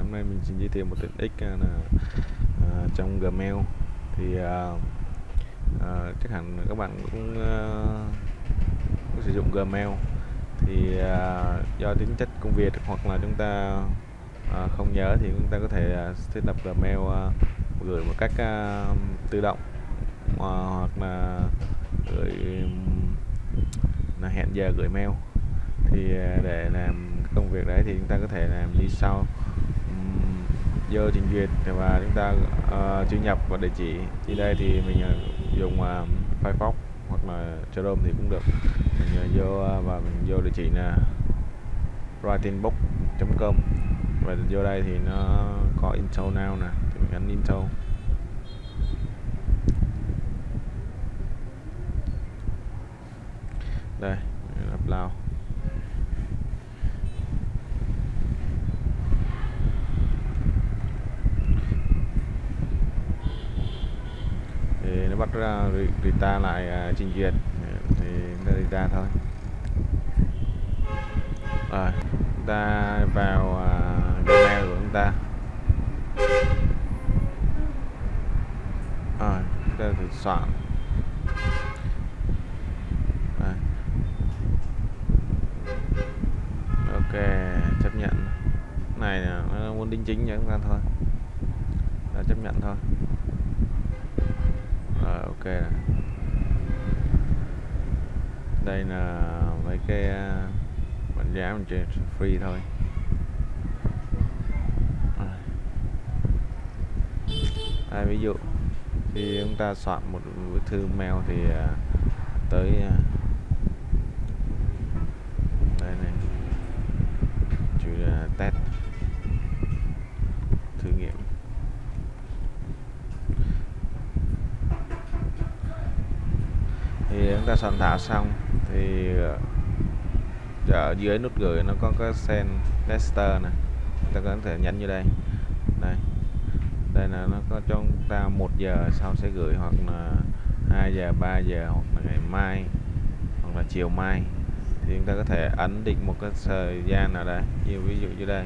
hôm nay mình xin giới thiệu một tiện ích trong Gmail. Thì chắc hẳn các bạn cũng sử dụng Gmail. Thì do tính chất công việc hoặc là chúng ta không nhớ thì chúng ta có thể thiết lập Gmail gửi một cách tự động, hoặc là hẹn giờ gửi mail. Thì để làm công việc đấy thì chúng ta có thể làm như sau. Vô trình duyệt và chúng ta truy nhập vào địa chỉ. Trên đây thì mình dùng Firefox hoặc là Chrome thì cũng được. Mình vô và mình vô địa chỉ là writingbook.com, và vô đây thì nó có install now nè, thì mình ấn install. Đây, upload. Thì nó bắt ra rita lại trình duyệt, thì chúng ta rita thôi. Rồi chúng ta vào Gmail của chúng ta. Rồi chúng ta thử soạn. Đây. Ok, chấp nhận. Này nó muốn đính chính cho chúng ta thôi, đã chấp nhận thôi. Rồi ok. Đây là mấy cái bản giá mình trên free thôi. Đây, ví dụ khi chúng ta soạn một bức thư mail thì tới đây này, chữ test thử nghiệm. Thì chúng ta soạn thảo xong thì ở dưới nút gửi nó có cái send tester này, chúng ta có thể nhấn như đây. Đây là nó có cho chúng ta 1 giờ sau sẽ gửi, hoặc là 2 giờ, 3 giờ, hoặc là ngày mai, hoặc là chiều mai. Thì chúng ta có thể ấn định một cái thời gian nào đây, như ví dụ như đây.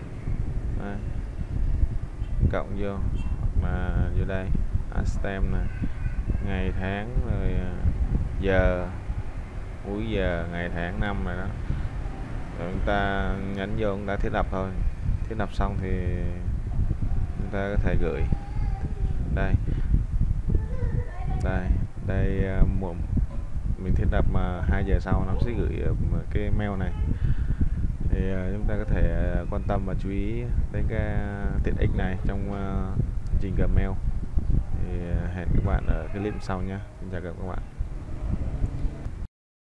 Cộng vô, hoặc là vô đây stem này, ngày tháng, rồi giờ, múi giờ, ngày tháng, năm này đó. Rồi chúng ta nhấn vô, chúng ta thiết lập thôi. Thiết lập xong thì chúng ta có thể gửi. Đây mình thiết lập mà 2 giờ sau nó sẽ gửi cái mail này. Thì chúng ta có thể quan tâm và chú ý đến cái tiện ích này trong chương trình Gmail. Thì hẹn các bạn ở clip sau nhé. Xin chào các bạn.